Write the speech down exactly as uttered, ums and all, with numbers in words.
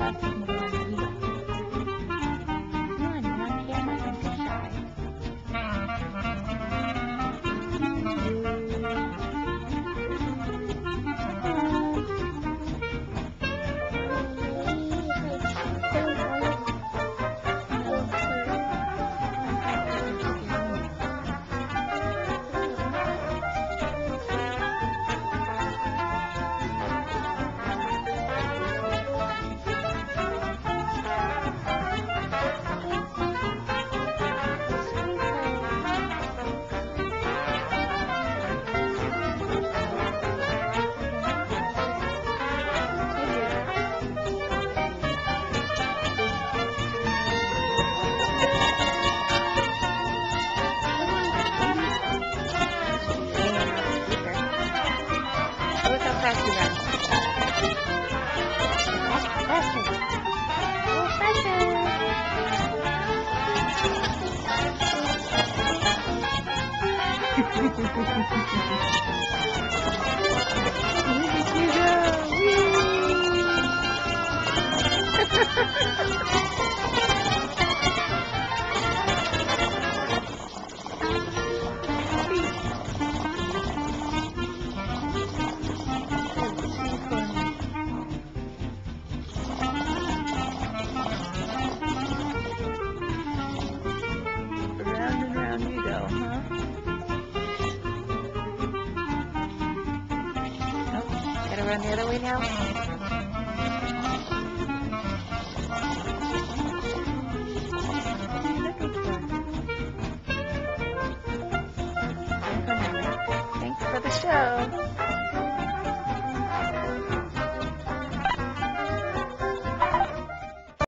fastest mo naman nila. Yun, lang kaya natin ka shy. Look how fast you run. Faster. Go faster. Here you go. Round and round you go, huh? Oh, gotta run the other way now. Thanks for the show.